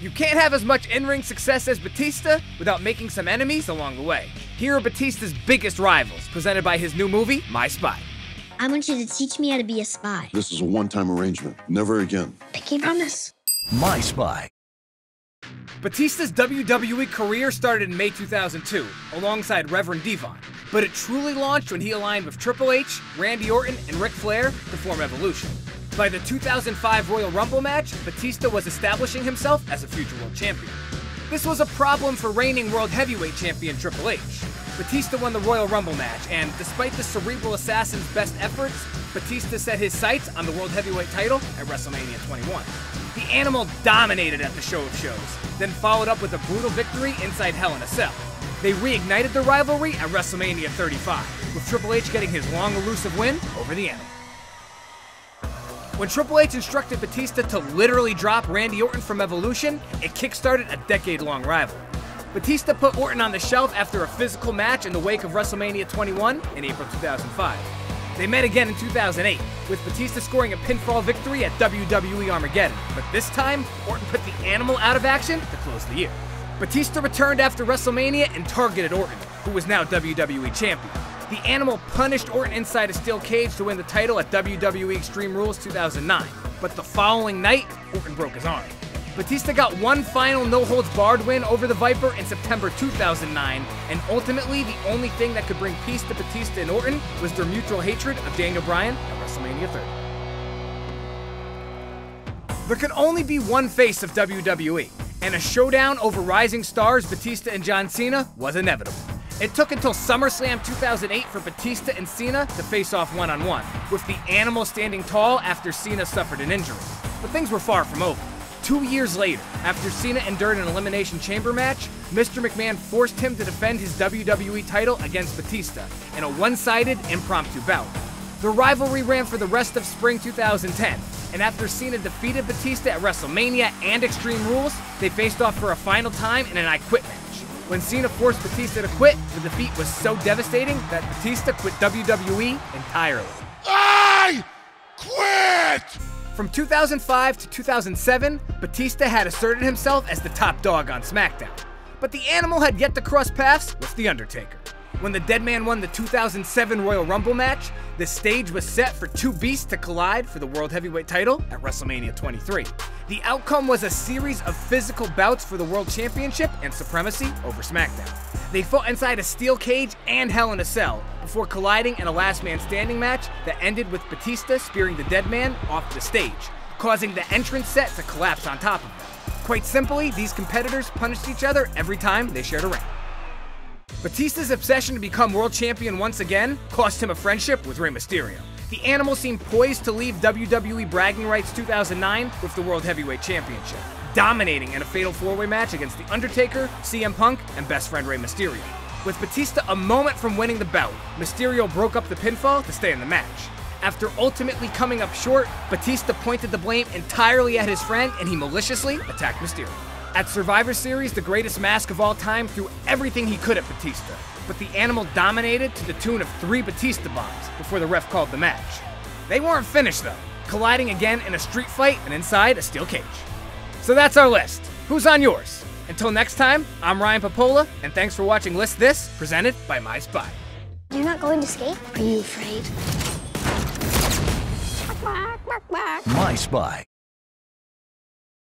You can't have as much in-ring success as Batista without making some enemies along the way. Here are Batista's biggest rivals, presented by his new movie, My Spy. I want you to teach me how to be a spy. This is a one-time arrangement. Never again. Pinky promise. My Spy. Batista's WWE career started in May 2002, alongside Reverend Devon, but it truly launched when he aligned with Triple H, Randy Orton, and Ric Flair to form Evolution. By the 2005 Royal Rumble match, Batista was establishing himself as a future world champion. This was a problem for reigning World Heavyweight Champion Triple H. Batista won the Royal Rumble match, and despite the Cerebral Assassin's best efforts, Batista set his sights on the World Heavyweight title at WrestleMania 21. The Animal dominated at the Show of Shows, then followed up with a brutal victory inside Hell in a Cell. They reignited the rivalry at WrestleMania 35, with Triple H getting his long elusive win over the Animal. When Triple H instructed Batista to literally drop Randy Orton from Evolution, it kickstarted a decade-long rivalry. Batista put Orton on the shelf after a physical match in the wake of WrestleMania 21 in April 2005. They met again in 2008, with Batista scoring a pinfall victory at WWE Armageddon, but this time, Orton put the Animal out of action to close the year. Batista returned after WrestleMania and targeted Orton, who was now WWE Champion. The Animal punished Orton inside a steel cage to win the title at WWE Extreme Rules 2009, but the following night, Orton broke his arm. Batista got one final no-holds-barred win over the Viper in September 2009, and ultimately the only thing that could bring peace to Batista and Orton was their mutual hatred of Daniel Bryan at WrestleMania 30. There can only be one face of WWE, and a showdown over rising stars Batista and John Cena was inevitable. It took until SummerSlam 2008 for Batista and Cena to face off one-on-one, with the Animal standing tall after Cena suffered an injury. But things were far from over. 2 years later, after Cena endured an Elimination Chamber match, Mr. McMahon forced him to defend his WWE title against Batista in a one-sided, impromptu bout. The rivalry ran for the rest of spring 2010, and after Cena defeated Batista at WrestleMania and Extreme Rules, they faced off for a final time in an I Quit match. When Cena forced Batista to quit, the defeat was so devastating that Batista quit WWE entirely. I quit! From 2005 to 2007, Batista had asserted himself as the top dog on SmackDown. But the Animal had yet to cross paths with The Undertaker. When the Dead Man won the 2007 Royal Rumble match, the stage was set for two beasts to collide for the World Heavyweight title at WrestleMania 23. The outcome was a series of physical bouts for the World Championship and supremacy over SmackDown. They fought inside a steel cage and Hell in a Cell before colliding in a last man standing match that ended with Batista spearing the Dead Man off the stage, causing the entrance set to collapse on top of them. Quite simply, these competitors punished each other every time they shared a ring. Batista's obsession to become world champion once again cost him a friendship with Rey Mysterio. The Animal seemed poised to leave WWE bragging rights 2009 with the World Heavyweight Championship, dominating in a fatal four-way match against The Undertaker, CM Punk, and best friend Rey Mysterio. With Batista a moment from winning the bout, Mysterio broke up the pinfall to stay in the match. After ultimately coming up short, Batista pointed the blame entirely at his friend and he maliciously attacked Mysterio. At Survivor Series, the greatest mask of all time threw everything he could at Batista, but the Animal dominated to the tune of 3 Batista bombs before the ref called the match. They weren't finished though, colliding again in a street fight and inside a steel cage. So that's our list. Who's on yours? Until next time, I'm Ryan Popola, and thanks for watching List This, presented by My Spy. You're not going to skate? Are you afraid? My Spy.